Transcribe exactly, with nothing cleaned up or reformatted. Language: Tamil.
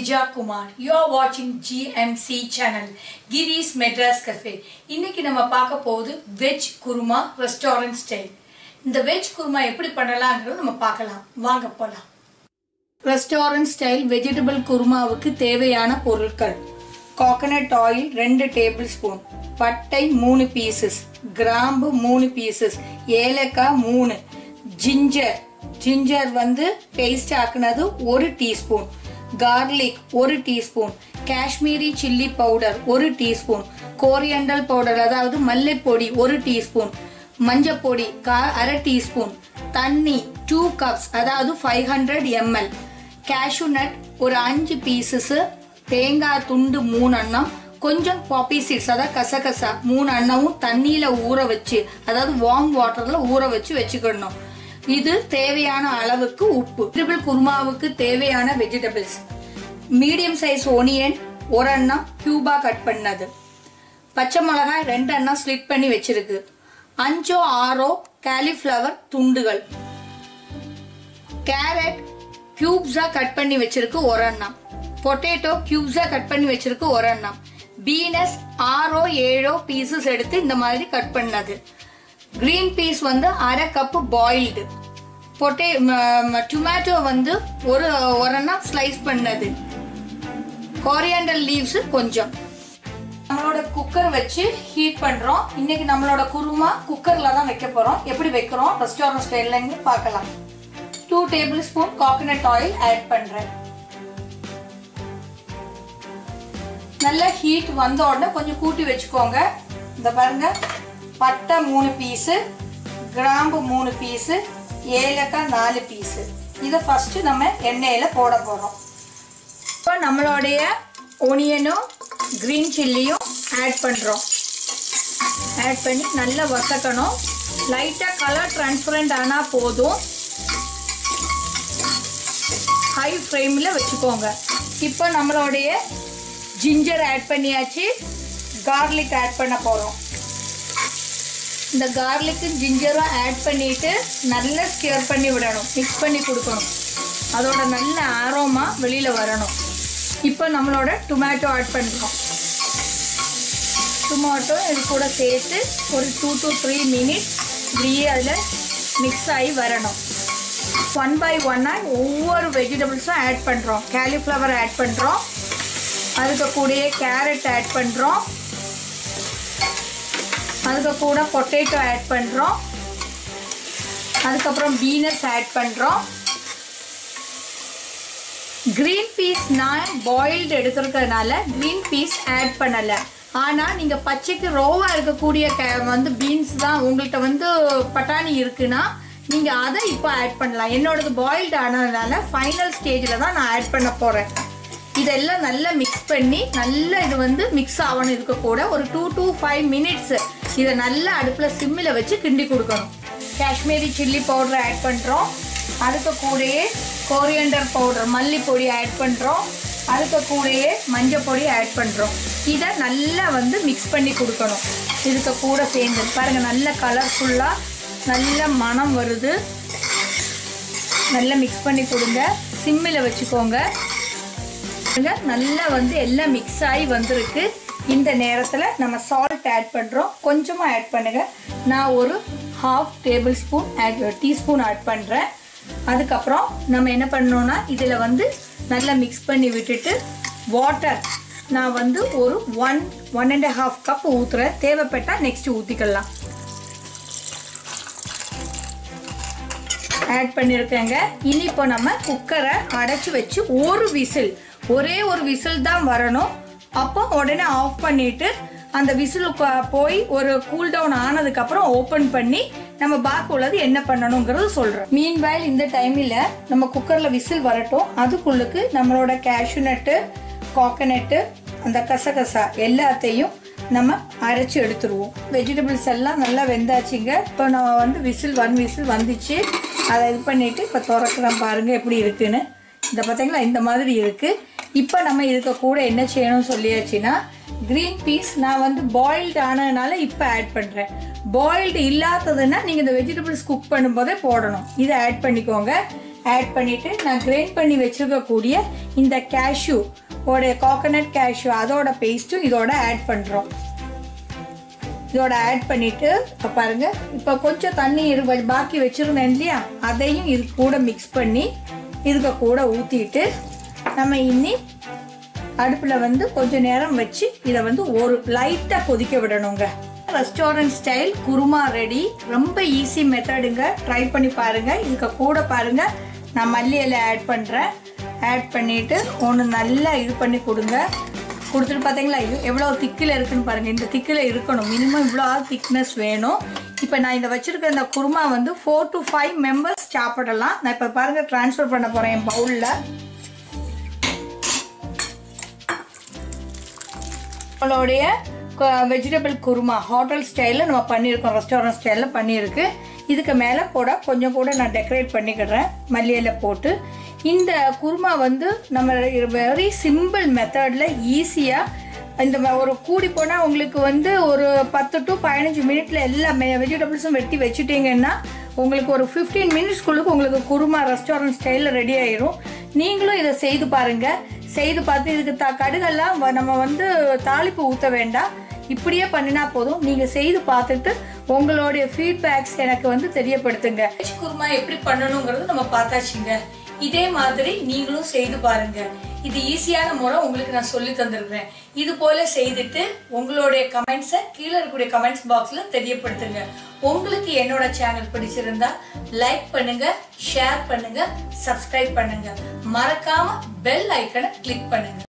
Gija Kumar. You are watching G M C channel, Giri's Madras Cafe. இன்னைக்கு நம்ம பார்க்க போகுது வெஜ் குருமா ரெஸ்டாரன்ட் ஸ்டைல். இந்த வெஜ் குருமா எப்படி பண்ணலாம்ங்கறது நம்ம பார்க்கலாம். வாங்க போலாம். ரெஸ்டாரன்ட் ஸ்டைல் வெஜிடபிள் குருமாவுக்கு தேவையான பொருட்கள்: கோகனட் ஆயில் ரெண்டு டேபிள் ஸ்பூன், பட்டை மூணு பீசஸ், கிராம்பு மூணு பீசஸ், ஏலக்காய் மூணு, ஜிஞ்சர் ஜிஞ்சர் வந்து பேஸ்ட் ஆக்குனது ஒரு டீஸ்பூன், garlic ஒரு டீஸ்பூன், காஷ்மீரி சில்லி பவுடர் ஒரு டீஸ்பூன், கோரியண்டல் பவுடர் அதாவது மல்லிப்பொடி ஒரு டீஸ்பூன், மஞ்சள் பொடி அரை டீஸ்பூன், தண்ணி டூ கப்ஸ் அதாவது five hundred ml, cashew nut ஒரு அஞ்சு பீசஸ், தேங்காய் துண்டு மூணு அண்ணம், கொஞ்சம் பாப்பி சீட்ஸ் அதாவது கசகசா மூணு அண்ணமும் தண்ணியில ஊற வச்சு அதாவது வார்ம் வாட்டர்ல ஊற வச்சு வச்சுக்கணும். இது தேவையான அளவுக்கு உப்பு. வெஜிடபிள் குருமாவுக்கு தேவையான வெஜிடபிள்ஸ்: மீடியம் சைஸ் ஒனியன் ஒரு அண்ணா கியூபா கட் பண்ணது, பச்சை மிளகாய் ரெண்டு அண்ணா ஸ்லிட் பண்ணி வச்சிருக்கு, அஞ்சோ ஆறோ காலிஃபிளவர் துண்டுகள், கேரட் கியூப்ஸா கட் பண்ணி வச்சிருக்கு ஒரு அண்ணா, பொட்டேட்டோ கியூப்ஸா கட் பண்ணி வச்சிருக்கு ஒரு அண்ணா, பீனஸ் ஆறோ ஏழோ பீசஸ் எடுத்து இந்த மாதிரி கட் பண்ணது, கிரீன் பீஸ் வந்து அரை கப் பாயில்டு, பொட்டே டொமேட்டோ வந்து ஒரு ஒரண்ணா ஸ்லைஸ் பண்ணது, கோரியண்டல் லீவ்ஸ் கொஞ்சம். நம்மளோட குக்கர் வச்சு ஹீட் பண்றோம். இன்னைக்கு நம்மளோட குருமா குக்கர்ல தான் வைக்க போறோம். எப்படி வைக்கிறோம் ரெஸ்டாரன்ட் ஸ்டைல்ல பார்க்கலாம். Two tablespoon coconut oil add பண்றேன். நல்ல ஹீட் வந்த உடனே கொஞ்சம் கூட்டி வச்சுக்கோங்க. இந்த பாருங்க, பட்டை மூணு பீஸு, கிராம்பு மூணு பீஸு, ஏலக்காய் நாலு பீஸு. இதை ஃபர்ஸ்ட் நம்ம எண்ணெயில போட போறோம். இப்போ நம்மளுடைய ஒனியனும் கிரீன் சில்லியும் ஆட் பண்றோம். ஆட் பண்ணி நல்லா வதக்கணும். லைட்டா கலர் டிரான்ஸ்பரண்ட் ஆனா போதும். ஹை ஃப்ளேம்ல வச்சுக்கோங்க. இப்போ நம்மளுடைய ஜிஞ்சர் ஆட் பண்ணியாச்சு. கார்லிக் ஆட் பண்ண போறோம். இந்த கார்லிக்கும் ஜிஞ்சரும் ஆட் பண்ணிட்டு நல்லா ஸ்டிர் பண்ணி விடணும், மிக்ஸ் பண்ணி கொடுக்கணும். அதோட நல்ல ஆரோமா வெளியில வரணும். இப்போ நம்மளோட டொமேட்டோ ஆட் பண்ணுறோம். டொமேட்டோ இது கூட சேர்த்து ஒரு டூ டு த்ரீ மினிட்ஸ் இப்படியே அதில் மிக்ஸ் ஆகி வரணும். ஒன் பை ஒன்னாக ஒவ்வொரு வெஜிடபிள்ஸும் ஆட் பண்ணுறோம். காலிஃப்ளவர் ஆட் பண்ணுறோம், அதுக்கு கூடயே கேரட் ஆட் பண்ணுறோம், அதுக்கு கூட பொட்டேட்டோ ஆட் பண்ணுறோம், அதுக்கப்புறம் பீனஸ் ஆட் பண்ணுறோம். கிரீன் பீஸ் நான் பாயில்டு எடுத்துருக்கிறதுனால கிரீன் பீஸ் ஆட் பண்ணலை. ஆனால் நீங்கள் பச்சைக்கு ரோவாக இருக்கக்கூடிய வந்து பீன்ஸ் தான் உங்கள்கிட்ட வந்து பட்டாணி இருக்குன்னா நீங்கள் அதை இப்போ ஆட் பண்ணலாம். என்னோடது பாயில்டு ஆனதுனால ஃபைனல் ஸ்டேஜில் தான் நான் ஆட் பண்ண போகிறேன். இதெல்லாம் நல்லா மிக்ஸ் பண்ணி நல்லா இது வந்து மிக்ஸ் ஆகணும். இருக்கக்கூட ஒரு டூ டு ஃபைவ் மினிட்ஸ் இதை நல்லா அடுப்பில் சிம்மில் வச்சு கிண்டி கொடுக்கணும். காஷ்மீரி சில்லி பவுடர் ஆட் பண்ணுறோம், அதுக்கு கூடயே கோரியண்டர் பவுடர் மல்லிப்பொடி ஆட் பண்ணுறோம், அதுக்கு கூடயே மஞ்சள் பொடி ஆட் பண்ணுறோம். இதை நல்லா வந்து மிக்ஸ் பண்ணி கொடுக்கணும். இதுக்கு கூட சேர்ந்து பாருங்கள், நல்ல கலர்ஃபுல்லாக நல்ல மணம் வருது. நல்லா மிக்ஸ் பண்ணி கொடுங்க, சிம்மில் வச்சுக்கோங்க. நல்லா வந்து எல்லாம் மிக்ஸ் ஆகி வந்திருக்கு. இந்த நேரத்தில் நம்ம சால்ட் ஆட் பண்ணுறோம். கொஞ்சமாக ஆட் பண்ணுங்க. நான் ஒரு half tablespoon add teaspoon add பண்ணுறேன். அதுக்கப்புறம் நம்ம என்ன பண்ணோம்னா இதில் வந்து நல்லா மிக்ஸ் பண்ணி விட்டுட்டு வாட்டர் நான் வந்து ஒரு one one and half cup ஊற்றுறேன். தேவைப்பட்டால் நெக்ஸ்ட் ஊற்றிக்கலாம். ஆட் பண்ணியிருக்கேங்க. இனி இப்போ நம்ம குக்கரை அடைச்சி வச்சு ஒரு விசில், ஒரே ஒரு விசில் தான் வரணும். அப்போ உடனே ஆஃப் பண்ணிட்டு அந்த விசில் போய் ஒரு கூல் டவுன் ஆனதுக்கு அப்புறம் ஓப்பன் பண்ணி நம்ம பாக்கி உள்ளது என்ன பண்ணணுங்கிறது சொல்றோம். மீன்வைல் இந்த டைமில் நம்ம குக்கர்ல விசில் வரட்டும். அதுக்குள்ளுக்கு நம்மளோட கேஷ்யூ நட்டு, கோகனட்டு, அந்த கசகசா எல்லாத்தையும் நம்ம அரைச்சி எடுத்துருவோம். வெஜிடபிள்ஸ் எல்லாம் நல்லா வெந்தாச்சுங்க. இப்போ நம்ம வந்து விசில் ஒன் விசில் வந்துச்சு. அதை இது பண்ணிட்டு இப்போ திறக்கிறோம். பாருங்க எப்படி இருக்குன்னு. இந்த பார்த்தீங்களா, இந்த மாதிரி இருக்கு. இப்போ நம்ம இதுக்கு கூட என்ன செய்யணும் சொல்லியாச்சுன்னா, கிரீன் பீஸ் நான் வந்து பாயில்டு ஆனதுனால இப்போ ஆட் பண்ணுறேன். பாயில்டு இல்லாததுன்னா நீங்கள் இந்த வெஜிடபிள்ஸ் குக் பண்ணும்போதே போடணும். இதை ஆட் பண்ணிக்கோங்க. ஆட் பண்ணிவிட்டு நான் கிரைண்ட் பண்ணி வச்சுருக்கக்கூடிய இந்த கேஷ்யூ ஓடைய கோகனட் கேஷ்யூ அதோட பேஸ்ட்டும் இதோட ஆட் பண்ணுறோம். இதோட ஆட் பண்ணிவிட்டு இப்போ பாருங்கள், இப்போ கொஞ்சம் தண்ணி இரு பாக்கி வச்சுருந்தேன் இல்லையா, அதையும் இது கூட மிக்ஸ் பண்ணி இதுக்கு கூட ஊற்றிட்டு நம்ம இன்னி அடுப்பில் வந்து கொஞ்சம் நேரம் வச்சு இதை வந்து ஒரு லைட்டாக கொதிக்க விடணுங்க. Restaurant style kurma ready. ரொம்ப ஈஸி மெத்தடுங்க. ட்ரை பண்ணி பாருங்கள். இதுக்கு கூட பாருங்கள் நான் மல்லி இலை ஆட் பண்ணுறேன். ஆட் பண்ணிவிட்டு ஒன்று நல்லா இது பண்ணி கொடுங்க. கொடுத்துட்டு பார்த்தீங்களா இது எவ்வளோ திக்கில் இருக்குன்னு பாருங்கள். இந்த திக்கில் இருக்கணும். மினிமம் இவ்வளோ திக்னஸ் வேணும். இப்போ நான் இந்த வச்சுருக்க இந்த குருமா வந்து ஃபோர் டு ஃபைவ் மெம்பர்ஸ் சாப்பிடலாம். நான் இப்போ பாருங்கள் ட்ரான்ஸ்ஃபர் பண்ண போகிறேன் என் பவுலில். நம்மளுடைய வெஜிடபிள் குருமா ஹோட்டல் ஸ்டைலில் நம்ம பண்ணியிருக்கோம். ரெஸ்டாரண்ட் ஸ்டைலில் பண்ணியிருக்கு. இதுக்கு மேலே கூட கொஞ்சம் கூட நான் டெக்கரேட் பண்ணிக்கிறேன் மல்லியில போட்டு. இந்த குருமா வந்து நம்ம வெரி சிம்பிள் மெத்தடில் ஈஸியாக இந்த ஒரு கூடி போனால் உங்களுக்கு வந்து ஒரு பத்து டு பதினஞ்சு மினிட்ல எல்லா வெஜிடபிள்ஸும் வெட்டி வச்சுட்டிங்கன்னா உங்களுக்கு ஒரு ஃபிஃப்டீன் மினிட்ஸ்க்குள்ளுக்கு உங்களுக்கு குருமா ரெஸ்டாரண்ட் ஸ்டைலில் ரெடி ஆயிரும். நீங்களும் இதை செய்து பாருங்கள். செய்து பார்த்து இதுக்கு த கடுகெல்லாம் நம்ம வந்து தாளிப்பு ஊற்ற வேண்டாம். இப்படியே பண்ணினா போதும். நீங்கள் செய்து பார்த்துட்டு உங்களுடைய ஃபீட்பேக்ஸ் எனக்கு வந்து தெரியப்படுத்துங்க. வெஜ் குருமா எப்படி பண்ணணுங்கிறது நம்ம பார்த்தாச்சுங்க. இதே மாதிரி நீங்களும் செய்து பாருங்க. இது ஈஸியான முறை உங்களுக்கு நான் சொல்லி தந்திருக்கிறேன். இது போல செய்துட்டு உங்களுடைய கமெண்ட்ஸை கீழே இருக்கக்கூடிய கமெண்ட்ஸ் பாக்ஸில் தெரியப்படுத்துங்க. உங்களுக்கு என்னோட சேனல் பிடிச்சிருந்தா லைக் பண்ணுங்க, ஷேர் பண்ணுங்க, சப்ஸ்கிரைப் பண்ணுங்க. மறக்காம பெல் ஐக்கனை கிளிக் பண்ணுங்க.